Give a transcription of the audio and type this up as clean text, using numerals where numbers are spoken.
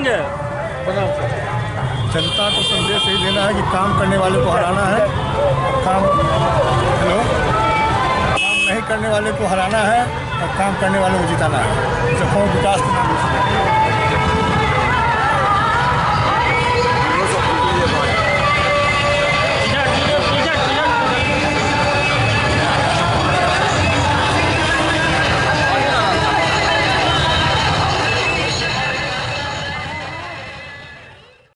देंगे? जनता को संदेश यही देना है कि काम करने वाले को हराना है, काम नहीं करने वाले को हराना है और काम करने वाले को जिताना है। विकास के नाम